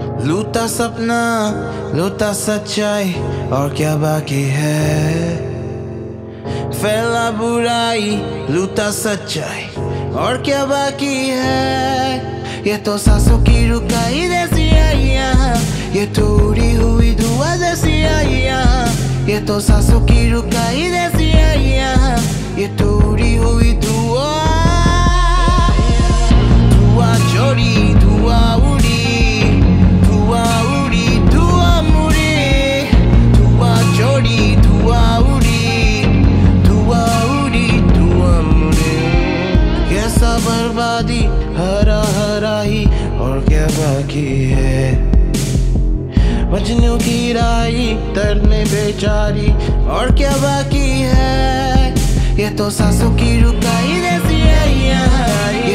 लूटा सपना, लूटा सच्चाई, और क्या बाकी है? फैला बुराई, लूटा सच्चाई, और क्या बाकी है? ये तो सांसों की रुकाई जैसी आइयाँ, ये तो उड़ी हुई धुआं जैसी आइयाँ, ये तो सांसों की रुकाई जैसी आइयाँ, ये तो उड़ी हुई धुआं छोड़ी, धुआं उड़ी, धुआं उड़ी, धुआं मुड़ी, धुआं छोड़ी, धुआं उड़ी, धुआं उड़ी, धुआं मुड़ी। कैसा बर्बादी, हरा हरा ही, और क्या बाकी है? मजनू की राही, दर्द में बेचारी, और क्या बाकी है? ये तो सांसों की रुकाई जैसी आइयाँ,